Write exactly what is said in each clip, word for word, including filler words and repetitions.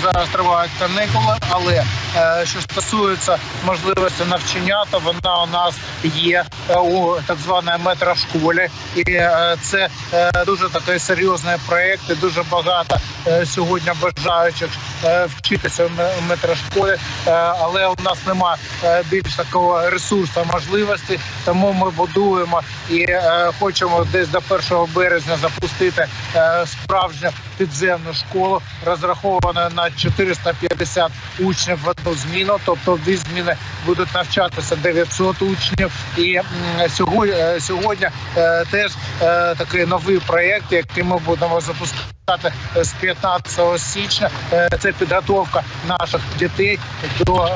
зараз тривають канікули, але що стосується можливості навчання, то вона у нас є у так званій метрошколі. І це дуже такий серйозний проєкт, і дуже багато сьогодні бажаючих вчитися в метрошколі, але у нас немає більш такого ресурсу, можливості, тому ми будуємо і хочемо десь до першого березня запустити справжню підземну школу, розраховану на чотириста п'ятдесят учнів в одну зміну, тобто в дві зміни будуть навчатися дев'ятсот учнів. І сьогодні, сьогодні теж такий новий проєкт, який ми будемо запускати з п'ятнадцятого січня. Це підготовка наших дітей до,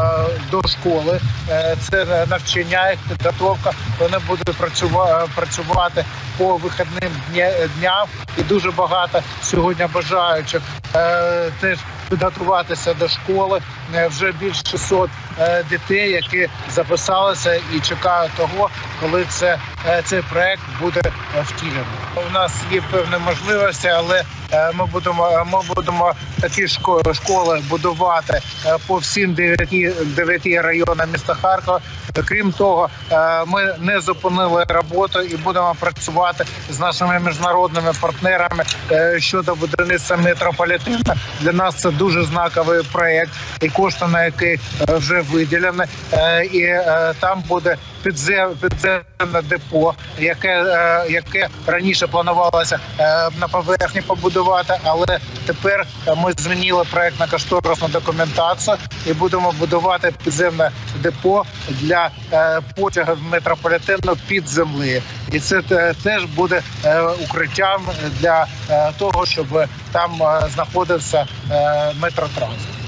до школи, це навчання їх, підготовка. Вони будуть працювати по вихідним дням, і дуже багато сьогодні бажаючих теж підготуватися до школи. Вже більше шістсот дітей, які записалися і чекають того, коли це, цей проект буде втілений. У нас є певні можливості, але ми будемо, ми будемо такі школи будувати по всім дев'яти, дев'яти районам міста Харкова. Крім того, ми не зупинили роботу і будемо працювати з нашими міжнародними партнерами щодо будівництва метрополітену. Для нас це дуже знаковий проєкт, і кошти на який вже виділені. І там буде підземне депо, яке, яке раніше планувалося на поверхні побудувати, але тепер ми змінили проєктно-кошторисну документацію і будемо будувати підземне депо для потягів метрополітену під землею. І це теж буде укриттям для того, щоб там знаходився метротранспорт.